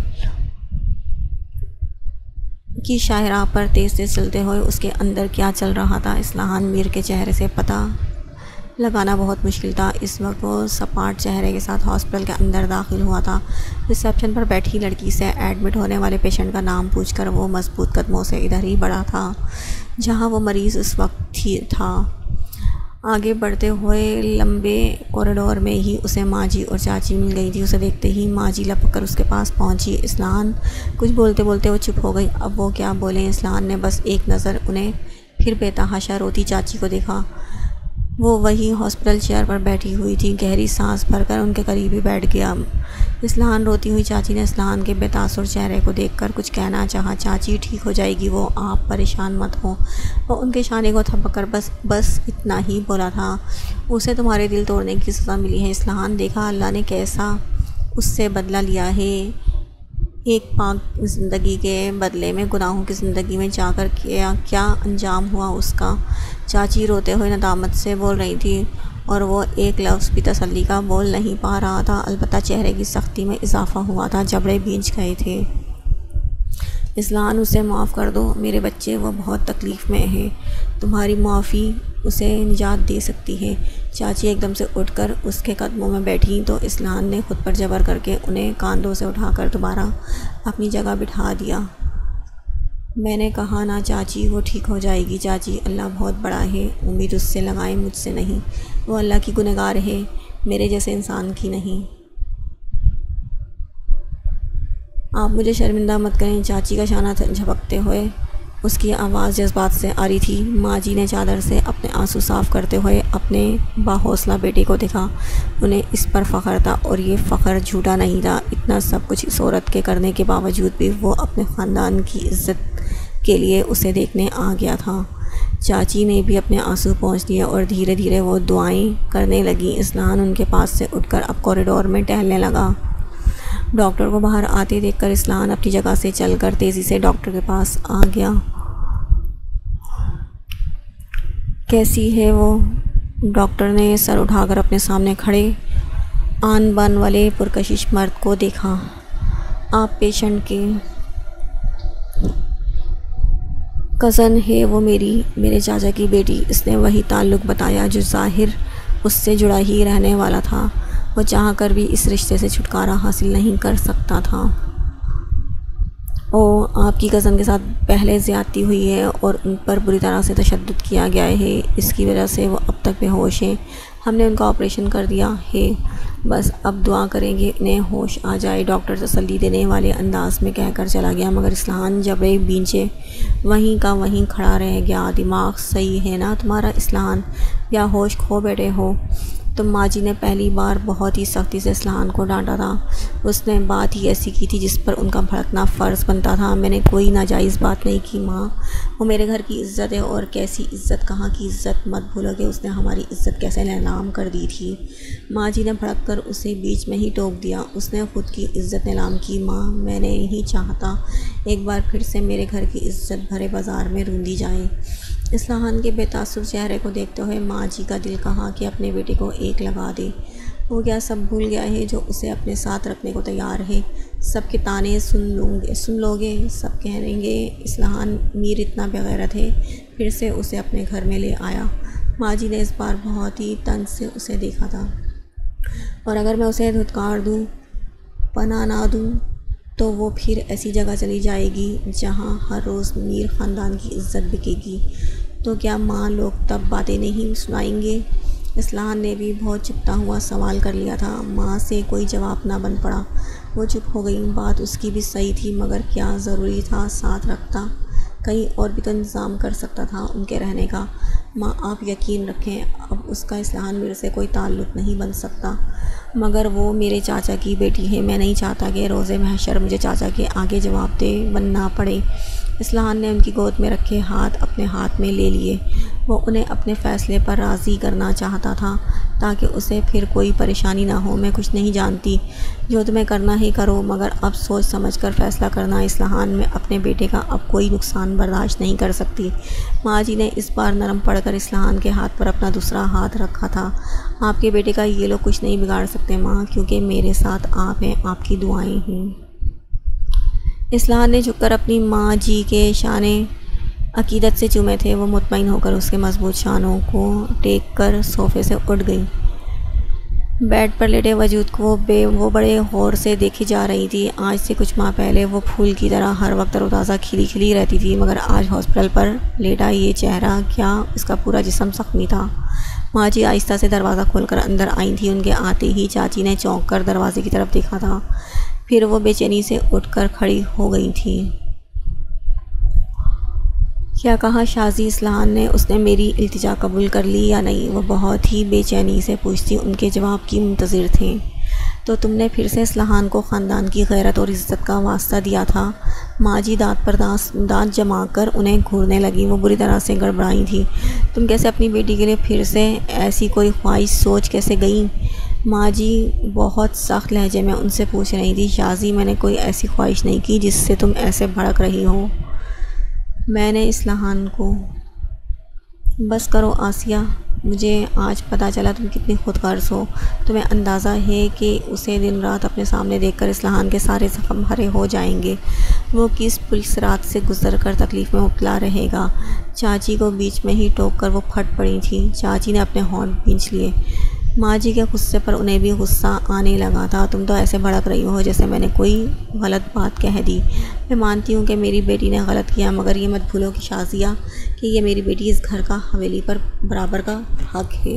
की शाहराह पर तेज़ तेज़ चलते हुए उसके अंदर क्या चल रहा था इस्लान मीर के चेहरे से पता लगाना बहुत मुश्किल था। इस वक्त वो सपाट चेहरे के साथ हॉस्पिटल के अंदर दाखिल हुआ था। रिसेप्शन पर बैठी लड़की से एडमिट होने वाले पेशेंट का नाम पूछकर वो मजबूत कदमों से इधर ही बढ़ा था जहां वो मरीज़ उस वक्त थी था। आगे बढ़ते हुए लंबे कॉरिडोर में ही उसे माँ जी और चाची मिल गई थी। उसे देखते ही माँ जी लपक कर उसके पास पहुँची। इस्लान कुछ बोलते बोलते वो चुप हो गई। अब वो क्या बोले। इस्लान ने बस एक नज़र उन्हें फिर बेतहाशा रोती चाची को देखा। वो वही हॉस्पिटल चेयर पर बैठी हुई थी। गहरी सांस भरकर उनके करीब ही बैठ गया। इस्लान रोती हुई चाची ने इस्लान के बेतासुर चेहरे को देखकर कुछ कहना चाहा। चाची ठीक हो जाएगी वो, आप परेशान मत हो। वो उनके शाने को थपक कर बस बस इतना ही बोला था। उसे तुम्हारे दिल तोड़ने की सज़ा मिली है इस्लान। देखा अल्लाह ने कैसा उससे बदला लिया है। एक पाक ज़िंदगी के बदले में गुनाहों की ज़िंदगी में जाकर क्या क्या अंजाम हुआ उसका। चाची रोते हुए नदामत से बोल रही थी और वो एक लफ्ज़ भी तसल्ली का बोल नहीं पा रहा था। अलबत्ता चेहरे की सख्ती में इजाफ़ा हुआ था, जबड़े भींच गए थे। इस्लान उसे माफ़ कर दो मेरे बच्चे, वो बहुत तकलीफ़ में है। तुम्हारी माफ़ी उसे निजात दे सकती है। चाची एकदम से उठकर उसके कदमों में बैठी तो इस्लान ने खुद पर जबर करके उन्हें कांधों से उठाकर दोबारा अपनी जगह बिठा दिया। मैंने कहा ना चाची, वो ठीक हो जाएगी। चाची, अल्लाह बहुत बड़ा है, उम्मीद उससे लगाए मुझसे नहीं। वो अल्लाह की गुनहगार है, मेरे जैसे इंसान की नहीं। आप मुझे शर्मिंदा मत करें। चाची का शाना झपकते हुए उसकी आवाज़ जज्बात से आ रही थी। माँ जी ने चादर से अपने आंसू साफ़ करते हुए अपने बाहौसला बेटे को देखा। उन्हें इस पर फ़ख्र था और ये फ़ख्र झूठा नहीं था। इतना सब कुछ इस औरत के करने के बावजूद भी वो अपने ख़ानदान की इज़्ज़त के लिए उसे देखने आ गया था। चाची ने भी अपने आंसू पोंछ दिए और धीरे धीरे वो दुआएं करने लगी। इस्लान उनके पास से उठकर अब कॉरिडोर में टहलने लगा। डॉक्टर को बाहर आते देखकर इस्लान अपनी जगह से चलकर तेज़ी से डॉक्टर के पास आ गया। कैसी है वो? डॉक्टर ने सर उठाकर अपने सामने खड़े आन बान वाले पुरकशिश मर्द को देखा। आप पेशेंट के कज़न है वो, मेरी मेरे चाचा की बेटी। इसने वही ताल्लुक़ बताया जो ज़ाहिर उससे जुड़ा ही रहने वाला था। वो चाह कर भी इस रिश्ते से छुटकारा हासिल नहीं कर सकता था। ओ, आपकी कज़न के साथ पहले ज़्यादती हुई है और उन पर बुरी तरह से तशद्दुद किया गया है। इसकी वजह से वो अब तक बेहोश हैं। हमने उनका ऑपरेशन कर दिया है, बस अब दुआ करेंगे इन्हें होश आ जाए। डॉक्टर तसल्ली देने वाले अंदाज में कहकर चला गया, मगर इस्लान जबड़े बींचे वहीं का वहीं खड़ा रह गया। दिमाग सही है ना तुम्हारा इस्लान, या होश खो बैठे हो तुम? माँ जी ने पहली बार बहुत ही सख्ती से इस्लान को डांटा था। उसने बात ही ऐसी की थी जिस पर उनका भड़कना फ़र्ज़ बनता था। मैंने कोई नाजायज़ बात नहीं की माँ, वो मेरे घर की इज़्ज़त है। और कैसी इज़्ज़त, कहाँ की इज़्ज़त, मत भूलोगे उसने हमारी इज़्ज़त कैसे नीलाम कर दी थी। माँ जी ने भड़क कर उसे बीच में ही टोक दिया। उसने ख़ुद की इज़्ज़त नीलाम की। माँ, मैंने नहीं चाहता एक बार फिर से मेरे घर की इज़्ज़त भरे बाज़ार में रूंधी जाए। इस्लान के बेतासुर चेहरे को देखते हुए माँ जी का दिल कहा कि अपने बेटे को एक लगा दे। वो क्या सब भूल गया है जो उसे अपने साथ रखने को तैयार है? सबके ताने सुन लूँगे सुन लोगे सब कहेंगे इस्लान मीर इतना बेगैरत है, फिर से उसे अपने घर में ले आया। माँ जी ने इस बार बहुत ही तंज से उसे देखा था। और अगर मैं उसे धुतकार दूँ, पनाह ना दूँ तो वो फिर ऐसी जगह चली जाएगी जहाँ हर रोज़ मीर ख़ानदान की इज़्ज़त बिकेगी। तो क्या माँ लोग तब बातें नहीं सुनाएंगे? इस्लान ने भी बहुत चुपता हुआ सवाल कर लिया था। माँ से कोई जवाब ना बन पड़ा। वो चुप हो गई। बात उसकी भी सही थी, मगर क्या ज़रूरी था साथ रखता? कहीं और भी तो इंतज़ाम कर सकता था उनके रहने का। माँ आप यकीन रखें, अब उसका इस्लान मेरे से कोई ताल्लुक़ नहीं बन सकता, मगर वो मेरे चाचा की बेटी है। मैं नहीं चाहता कि रोज़े महशर मुझे चाचा के आगे जवाब दे बनना पड़े। इस्लान ने उनकी गोद में रखे हाथ अपने हाथ में ले लिए। वो उन्हें अपने फ़ैसले पर राज़ी करना चाहता था ताकि उसे फिर कोई परेशानी ना हो। मैं कुछ नहीं जानती, जो तुम्हें करना ही करो, मगर अब सोच समझ कर फ़ैसला करना। इस्लान में अपने बेटे का अब कोई नुकसान बर्दाश्त नहीं कर सकती। माँ जी ने इस बार नरम पड़कर इस्लान के हाथ पर अपना दूसरा हाथ रखा था। आपके बेटे का ये लोग कुछ नहीं बिगाड़ सकते माँ, क्योंकि मेरे साथ आप हैं, आपकी दुआएं हैं। इस्लान ने झुककर अपनी माँ जी के शाने अकीदत से चूमे थे। वो मुतमईन होकर उसके मजबूत शानों को टेक कर सोफ़े से उठ गई। बेड पर लेटे वजूद को बे वो बड़े गौर से देखी जा रही थी। आज से कुछ माह पहले वो फूल की तरह हर वक्त तरोताज़ा खिली खिली रहती थी, मगर आज हॉस्पिटल पर लेटा ये चेहरा, क्या इसका पूरा जिस्म ज़ख्मी था। माँ जी आहिस्ता से दरवाज़ा खोलकर अंदर आई थी। उनके आते ही चाची ने चौंक कर दरवाजे की तरफ देखा था। फिर वो बेचैनी से उठकर खड़ी हो गई थी। क्या कहा शाजी इस्लान ने? उसने मेरी इल्तिजा कबूल कर ली या नहीं? वो बहुत ही बेचैनी से पूछती उनके जवाब की मुंतज़िर थे। तो तुमने फिर से इस्लान को ख़ानदान की गैरत और इज़्ज़त का वास्ता दिया था। माँ जी दांत पर दांत जमा कर उन्हें घूरने लगी। वो बुरी तरह से गड़बड़ाई थी। तुम कैसे अपनी बेटी के लिए फिर से ऐसी कोई ख्वाहिश सोच कैसे गई? माँ जी बहुत सख्त लहजे में उनसे पूछ रही थी। शाजी मैंने कोई ऐसी ख्वाहिश नहीं की जिससे तुम ऐसे भड़क रही हो। मैंने इस्लान को बस करो आसिया, मुझे आज पता चला तुम कितनी खुदगर्ज़ हो। तुम्हें अंदाज़ा है कि उसे दिन रात अपने सामने देखकर इस्लान के सारे ज़ख्म हरे हो जाएंगे। वो किस पुलिस रात से गुज़र कर तकलीफ़ में मुब्तला रहेगा। चाची को बीच में ही टोक कर वो फट पड़ी थी। चाची ने अपने होंठ भींच लिए। माँ जी के गुस्से पर उन्हें भी गुस्सा आने लगा था। तुम तो ऐसे भड़क रही हो जैसे मैंने कोई गलत बात कह दी। मैं मानती हूँ कि मेरी बेटी ने गलत किया, मगर ये मत भूलो कि शाजिया कि ये मेरी बेटी इस घर का हवेली पर बराबर का हक है।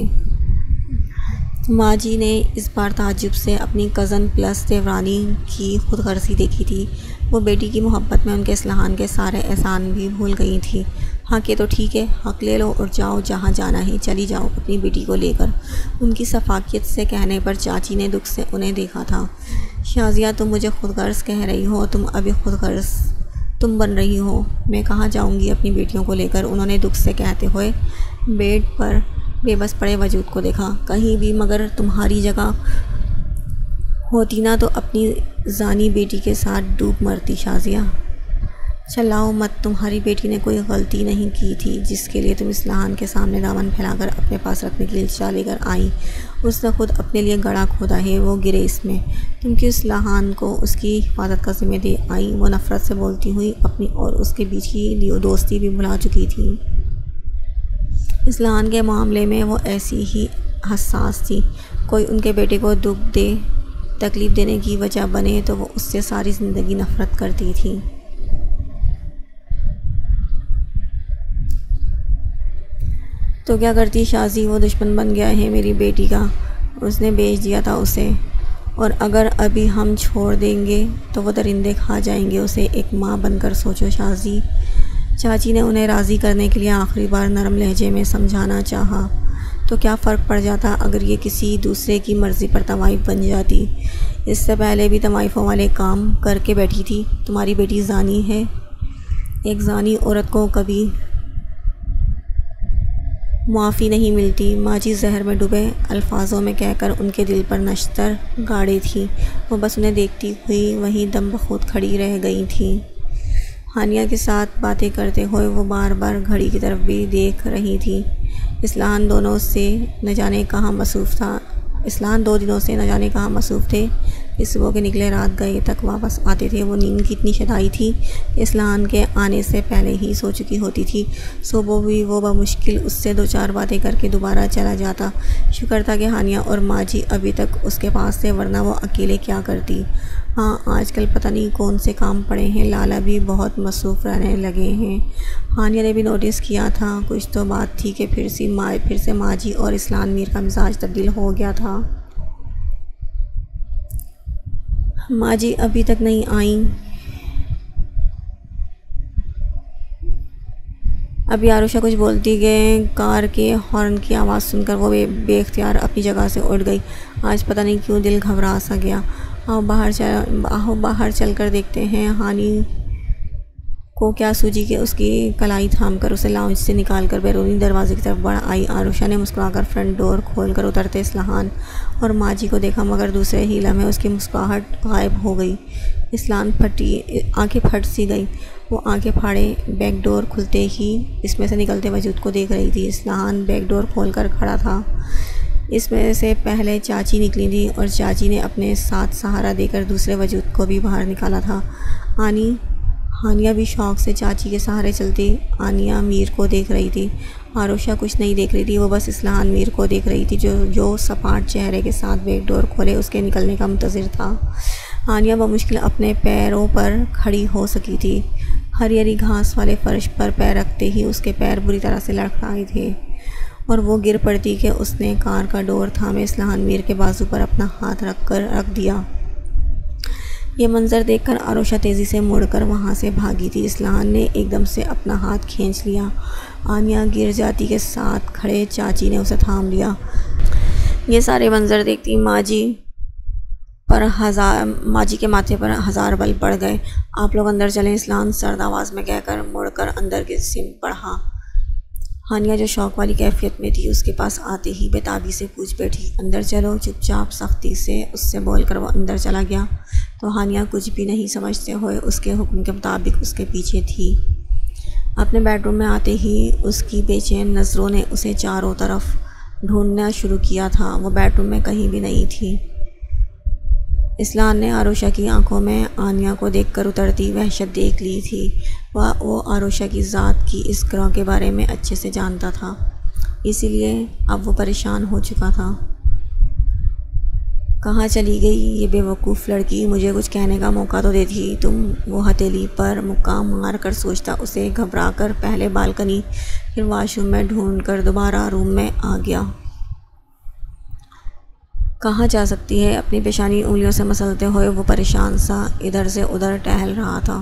माँ जी ने इस बार ताज्जुब से अपनी कज़न प्लस देवरानी की खुदगर्ज़ी देखी थी। वो बेटी की मोहब्बत में उनके इस्लान के सारे एहसान भी भूल गई थी। हाँ कि तो ठीक है, हक ले लो और जाओ जहाँ जाना है, चली जाओ अपनी बेटी को लेकर। उनकी सफाकियत से कहने पर चाची ने दुख से उन्हें देखा था। शाजिया तुम मुझे खुदगर्ज़ कह रही हो, तुम अभी खुदगर्ज़ तुम बन रही हो। मैं कहाँ जाऊँगी अपनी बेटियों को लेकर, उन्होंने दुख से कहते हुए बेड पर बेबस पड़े वजूद को देखा। कहीं भी, मगर तुम्हारी जगह होती ना तो अपनी जानी बेटी के साथ डूब मरती। शाजिया चलाओ मत, तुम्हारी बेटी ने कोई गलती नहीं की थी जिसके लिए तुम इस्लान के सामने दामन फैलाकर अपने पास रखने की इल्तिजा लेकर आई। उसने खुद अपने लिए गड़ा खोदा है, वो गिरे इसमें। तुम क्यों इस्लान को उसकी हिफाजत का ज़िम्मे दे आई? वो नफ़रत से बोलती हुई अपनी और उसके बीच की दोस्ती भी भुला चुकी थी। इस्लान के मामले में वो ऐसी ही हसास थी। कोई उनके बेटे को दुख दे, तकलीफ़ देने की वजह बने तो वो उससे सारी ज़िंदगी नफ़रत करती थी। तो क्या करती शाजी, वो दुश्मन बन गया है मेरी बेटी का। उसने बेच दिया था उसे, और अगर अभी हम छोड़ देंगे तो वो दरिंदे खा जाएंगे उसे। एक माँ बनकर सोचो शाजी। चाची ने उन्हें राज़ी करने के लिए आखिरी बार नरम लहजे में समझाना चाहा। तो क्या फ़र्क पड़ जाता अगर ये किसी दूसरे की मर्ज़ी पर तवाइफ बन जाती? इससे पहले भी तवाइफ़ों वाले काम करके बैठी थी। तुम्हारी बेटी ज़ानी है। एक ज़ानी औरत को कभी मुआफ़ी नहीं मिलती। माँ जी जहर में डूबे अल्फाजों में कहकर उनके दिल पर नश्तर गाड़े थी। वो बस उन्हें देखती हुई वहीं दम बखुद खड़ी रह गई थी। हानिया के साथ बातें करते हुए वो बार बार घड़ी की तरफ भी देख रही थी। इस्लान दोनों से न जाने कहाँ मसरूफ़ था इस्लान दो दिनों से न जाने कहाँ मसरूफ़ थे। इस सुबह के निकले रात गए तक वापस आते थे। वो नींद की इतनी शदाई थी कि इस्लान के आने से पहले ही सो चुकी होती थी। सुबह भी वो बमुश्किल उससे दो चार बातें करके दोबारा चला जाता। शुक्र था कि हानिया और माजी अभी तक उसके पास थे, वरना वो अकेले क्या करती। हाँ, आजकल पता नहीं कौन से काम पड़े हैं, लाला भी बहुत मसरूफ़ रहने लगे हैं। हानिया ने भी नोटिस किया था। कुछ तो बात थी कि फिर से मा फिर से माजी और इस्लान मीर का मिजाज तब्दील हो गया था। माजी अभी तक नहीं आई। अभी आरुषा कुछ बोलती गए, कार के हॉर्न की आवाज़ सुनकर वो बे बेख्तियार अपनी जगह से उठ गई। आज पता नहीं क्यों दिल घबरा सा गया। आओ बाहर चल आओ बाहर चल कर देखते हैं। हानि को क्या सूझी कि उसकी कलाई थामकर उसे लाउंज से निकालकर बैरूनी दरवाजे की तरफ बढ़ आई। आरुषा ने मुस्कुराकर फ्रंट डोर खोलकर उतरते इस्लान और माजी को देखा, मगर दूसरे ही लम्हे उसकी मुस्कुराहट गायब हो गई। इस्लान फटी आंखें फट सी गई। वो आंखें फाड़े बैक डोर खुलते ही इसमें से निकलते वजूद को देख रही थी। इस्लान बैक डोर खोलकर खड़ा था। इसमें से पहले चाची निकली थी और चाची ने अपने साथ सहारा देकर दूसरे वजूद को भी बाहर निकाला था। आनी हानिया भी शौक़ से चाची के सहारे चलती आनिया मीर को देख रही थी। आरुषा कुछ नहीं देख रही थी, वो बस इस्लान मीर को देख रही थी, जो जो सपाट चेहरे के साथ बैक डोर खोले उसके निकलने का मुंतज़िर था। आनिया बमुश्किल अपने पैरों पर खड़ी हो सकी थी। हरी हरी घास वाले फर्श पर पैर रखते ही उसके पैर बुरी तरह से लड़खड़ाए थे और वो गिर पड़ती कि उसने कार का डोर थामे इस्लान मीर के बाजू पर अपना हाथ रख कर रख दिया। ये मंज़र देखकर आरुषा तेज़ी से मुड़कर वहाँ से भागी थी। इस्लान ने एकदम से अपना हाथ खींच लिया। आनिया गिर जाती के साथ खड़े चाची ने उसे थाम लिया। ये सारे मंज़र देखती माजी पर हज़ार माजी के माथे पर हज़ार बल पड़ गए। आप लोग अंदर चलें, इस्लान सर्द आवाज़ में कहकर मुड़कर अंदर की सिमत बढ़ा। हानिया जो शौक़ वाली कैफियत में थी, उसके पास आते ही बेताबी से पूछ बैठी, अंदर चलो। चुपचाप सख्ती से उससे बोलकर वो अंदर चला गया तो हानिया कुछ भी नहीं समझते हुए उसके हुक्म के मुताबिक उसके पीछे थी। अपने बेडरूम में आते ही उसकी बेचैन नज़रों ने उसे चारों तरफ ढूंढना शुरू किया था। वो बेडरूम में कहीं भी नहीं थी। इस्लान ने आरुषा की आंखों में आनिया को देखकर उतरती वहशत देख ली थी। वह वो आरुषा की ज़ात की इस गिरोह के बारे में अच्छे से जानता था, इसीलिए अब वो परेशान हो चुका था। कहाँ चली गई ये बेवकूफ़ लड़की, मुझे कुछ कहने का मौका तो देती तुम। वो हथेली पर मुक्का मार कर सोचता उसे घबरा कर पहले बालकनी फिर वाशरूम में ढूंढ कर दोबारा रूम में आ गया। कहाँ जा सकती है? अपनी पेशानी उंगलियों से मसलते हुए वो परेशान सा इधर से उधर टहल रहा था।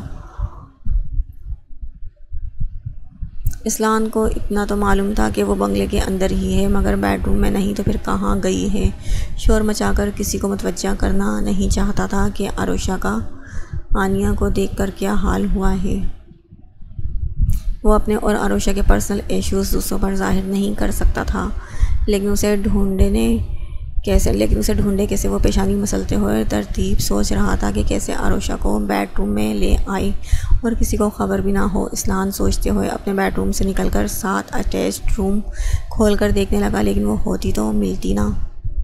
इस्लान को इतना तो मालूम था कि वो बंगले के अंदर ही है, मगर बेडरूम में नहीं तो फिर कहाँ गई है। शोर मचाकर किसी को मुतवज्जा करना नहीं चाहता था कि आरुषा का आनिया को देखकर क्या हाल हुआ है। वो अपने और आरुषा के पर्सनल इश्यूज़ दूसरों पर जाहिर नहीं कर सकता था, लेकिन उसे ढूंढने कैसे लेकिन उसे ढूंढे कैसे वो पेशानी मसलते हुए तरतीब सोच रहा था कि कैसे आरुषा को बेडरूम में ले आए और किसी को ख़बर भी ना हो। इस्लान सोचते हुए अपने बेडरूम से निकलकर साथ अटैच्ड रूम खोलकर देखने लगा, लेकिन वो होती तो मिलती ना।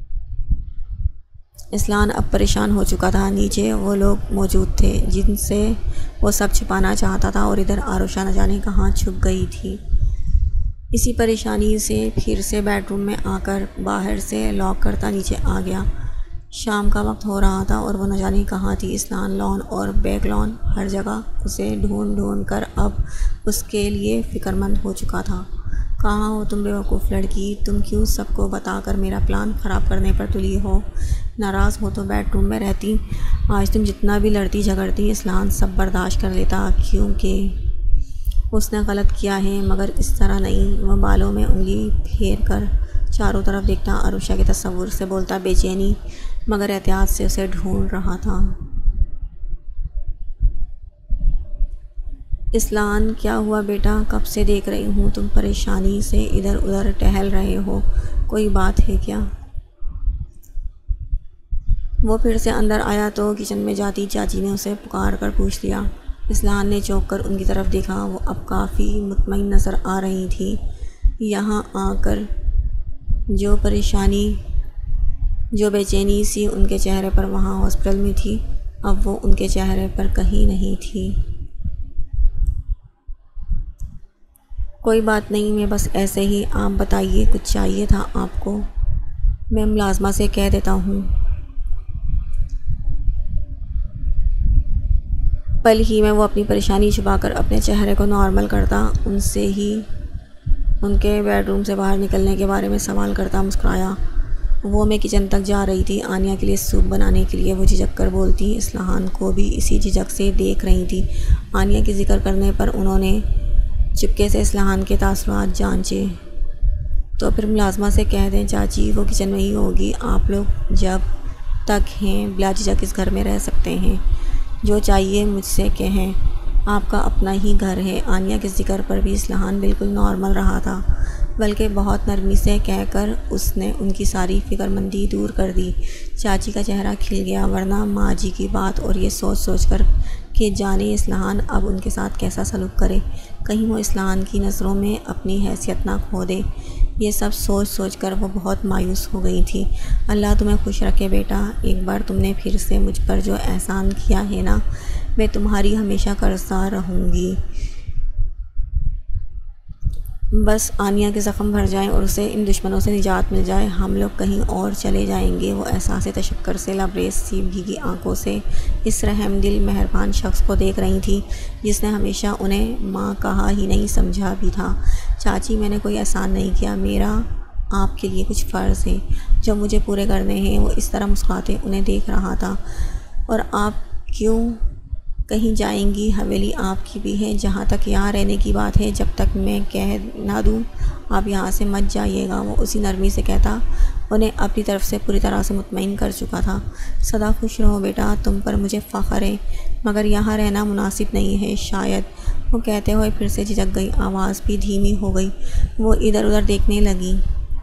इस्लान अब परेशान हो चुका था। नीचे वो लोग मौजूद थे जिनसे वो सब छिपाना चाहता था, और इधर आरुषा न जाने कहाँ छुप गई थी। इसी परेशानी से फिर से बेडरूम में आकर बाहर से लॉक करता नीचे आ गया। शाम का वक्त हो रहा था और वो न जाने कहाँ थी। इस्लान लॉन और बैक लॉन हर जगह उसे ढूंढ ढूंढ कर अब उसके लिए फ़िक्रमंद हो चुका था। कहाँ हो तुम बेवकूफ़ लड़की, तुम क्यों सबको बताकर मेरा प्लान ख़राब करने पर तुली हो? नाराज़ हो तो बेडरूम में रहती। आज तुम जितना भी लड़ती झगड़ती इस्लान सब बर्दाश्त कर लेता, क्योंकि उसने गलत किया है, मगर इस तरह नहीं। वह बालों में उंगली फेर कर चारों तरफ देखता आरुषा के तस्वुर से बोलता बेचैनी मगर एहतियात से उसे ढूंढ रहा था। इस्लान, क्या हुआ बेटा? कब से देख रही हूँ तुम परेशानी से इधर उधर टहल रहे हो, कोई बात है क्या? वो फिर से अंदर आया तो किचन में जाती चाची ने उसे पुकार कर पूछ लिया। इस्लान ने चौंक कर उनकी तरफ देखा। वो अब काफ़ी मुतमईन नज़र आ रही थी। यहाँ आकर जो परेशानी जो बेचैनी सी उनके चेहरे पर वहाँ हॉस्पिटल में थी, अब वो उनके चेहरे पर कहीं नहीं थी। कोई बात नहीं, मैं बस ऐसे ही, आप बताइए कुछ चाहिए था आपको? मैं मुलाजमा से कह देता हूँ। पल ही में वो अपनी परेशानी छुपाकर अपने चेहरे को नॉर्मल करता, उनसे ही उनके बेडरूम से बाहर निकलने के बारे में सवाल करता मुस्कुराया। वो मैं किचन तक जा रही थी आनिया के लिए सूप बनाने के लिए। वो झिझक कर बोलती। इस्लान को भी इसी झिझक से देख रही थी। आनिया के जिक्र करने पर उन्होंने चुपके से इस्लान के तासुरात जांचे। तो फिर मुलाजमा से कह दें चाची वो किचन में ही होगी, आप लोग जब तक हैं बिला झिझक इस घर में रह सकते हैं। जो चाहिए मुझसे कहें, आपका अपना ही घर है। आनिया के जिक्र पर भी इस्लान बिल्कुल नॉर्मल रहा था, बल्कि बहुत नरमी से कहकर उसने उनकी सारी फिक्रमंदी दूर कर दी। चाची का चेहरा खिल गया, वरना माँ जी की बात और ये सोच सोच कर कि जाने इस्लान अब उनके साथ कैसा सलूक करे, कहीं वो इस्लान की नज़रों में अपनी हैसियत ना खो दे। ये सब सोच सोच कर वो बहुत मायूस हो गई थी। अल्लाह तुम्हें खुश रखे बेटा, एक बार तुमने फिर से मुझ पर जो एहसान किया है ना, मैं तुम्हारी हमेशा कर्जदार रहूँगी। बस आनिया के ज़ख्म भर जाएं और उसे इन दुश्मनों से निजात मिल जाए, हम लोग कहीं और चले जाएंगे। वो एहसास तशक्कर से लबरेज सी भीगी आंखों से इस रहमदिल मेहरबान शख्स को देख रही थी जिसने हमेशा उन्हें माँ कहा ही नहीं समझा भी था। चाची मैंने कोई एहसान नहीं किया, मेरा आपके लिए कुछ फ़र्ज़ है जो मुझे पूरे करने हैं। वो इस तरह मुस्कुराते उन्हें देख रहा था। और आप क्यों कहीं जाएंगी, हवेली आपकी भी है। जहाँ तक यहाँ रहने की बात है, जब तक मैं कह ना दूँ आप यहाँ से मत जाइएगा। वो उसी नरमी से कहता उन्हें अपनी तरफ से पूरी तरह से मुतमईन कर चुका था। सदा खुश रहो बेटा, तुम पर मुझे फ़ख्र है, मगर यहाँ रहना मुनासिब नहीं है शायद। वो कहते हुए फिर से झिझक गई, आवाज़ भी धीमी हो गई। वो इधर उधर देखने लगी।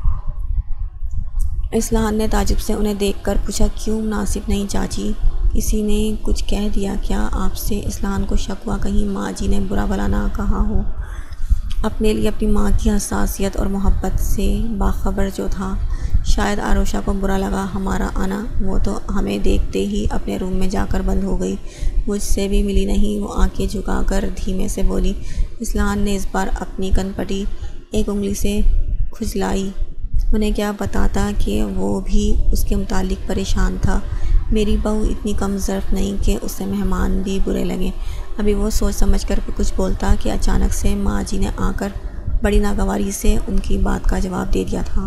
इस्लान ने ताजुब से उन्हें देखकर पूछा, क्यों मुनासिब नहीं चाची, किसी ने कुछ कह दिया क्या आपसे? इस्लान को शक हुआ कहीं माँ जी ने बुरा भला ना कहा हो। अपने लिए अपनी माँ की हसासियत और मोहब्बत से बाखबर जो था, शायद आरोशा को बुरा लगा हमारा आना। वो तो हमें देखते ही अपने रूम में जाकर बंद हो गई, मुझसे भी मिली नहीं। वो आंखें झुकाकर धीमे से बोली। इस्लान ने इस बार अपनी कनपटी एक उंगली से खुजलाई। उन्हें क्या बताता कि वो भी उसके मुतालिक परेशान था। मेरी बहू इतनी कम ज़र्फ़ नहीं कि उससे मेहमान भी बुरे लगें। अभी वो सोच समझ कर कुछ बोलता कि अचानक से माँ जी ने आकर बड़ी नागवारी से उनकी बात का जवाब दे दिया था।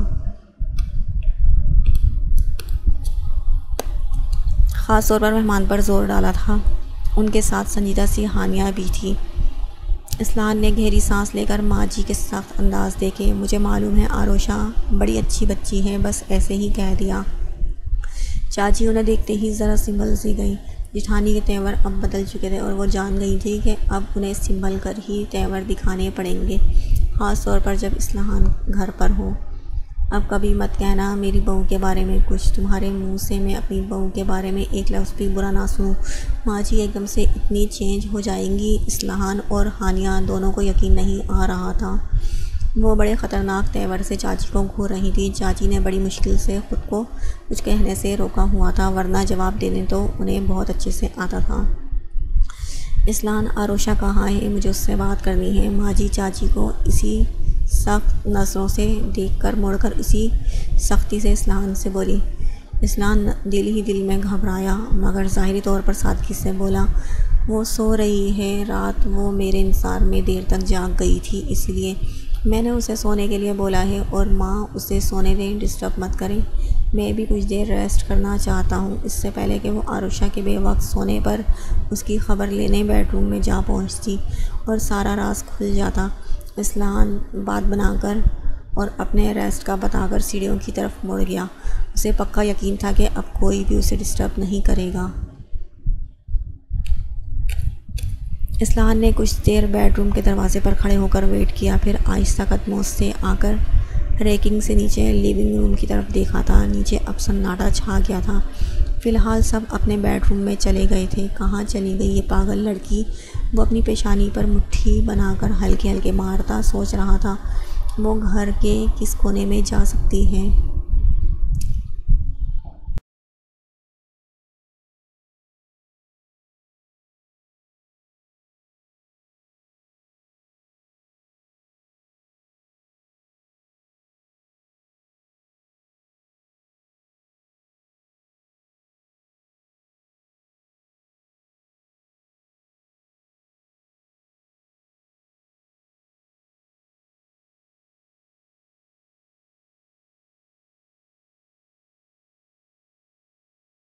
ख़ास तौर पर मेहमान पर ज़ोर डाला था। उनके साथ संजीदा सी हानिया भी थी। इस्लान ने गहरी सांस लेकर माँ जी के सख्त अंदाज देखे, मुझे मालूम है आरोशा बड़ी अच्छी बच्ची है, बस ऐसे ही कह दिया। चाची उन्हें देखते ही ज़रा सिंबल सी गई। जिठानी के तेवर अब बदल चुके थे और वो जान गई थी कि अब उन्हें सिंबल कर ही तेवर दिखाने पड़ेंगे, ख़ास तौर पर जब इस्लान घर पर हो। अब कभी मत कहना मेरी बहू के बारे में कुछ, तुम्हारे मुंह से मैं अपनी बहू के बारे में एक लफ्ज़ भी बुरा ना सुनूं। माँ जी एकदम से इतनी चेंज हो जाएंगी, इस्लान और हानिया दोनों को यकीन नहीं आ रहा था। वो बड़े ख़तरनाक तेवर से चाची को घूर रही थी। चाची ने बड़ी मुश्किल से ख़ुद को कुछ कहने से रोका हुआ था, वरना जवाब देने तो उन्हें बहुत अच्छे से आता था। इस्लान आरोशा कहाँ है, मुझे उससे बात करनी है। माँ जी चाची को इसी सख्त नज़रों से देखकर मुड़कर इसी सख्ती से इस्लान से बोली। इस्लान दिल ही दिल में घबराया, मगर ज़ाहिरी तौर पर सादगी से बोला, वो सो रही है, रात वो मेरे इंतज़ार में देर तक जाग गई थी, इसलिए मैंने उसे सोने के लिए बोला है। और माँ उसे सोने दें, डिस्टर्ब मत करें, मैं भी कुछ देर रेस्ट करना चाहता हूँ। इससे पहले कि वो आरुषा के बेवक्त सोने पर उसकी ख़बर लेने बेडरूम में जा पहुँचती और सारा राज खुल जाता, इस्लान बात बनाकर और अपने रेस्ट का बताकर सीढ़ियों की तरफ मुड़ गया। उसे पक्का यकीन था कि अब कोई भी उसे डिस्टर्ब नहीं करेगा। इस्लान ने कुछ देर बेडरूम के दरवाजे पर खड़े होकर वेट किया, फिर आहिस्ता कदमों से आकर रेकिंग से नीचे लिविंग रूम की तरफ देखा था। नीचे अब सन्नाटा छा गया था। फ़िलहाल सब अपने बेडरूम में चले गए थे। कहाँ चली गई ये पागल लड़की? वो अपनी पेशानी पर मुट्ठी बनाकर हल्के हल्के मारता सोच रहा था, वो घर के किस कोने में जा सकती है।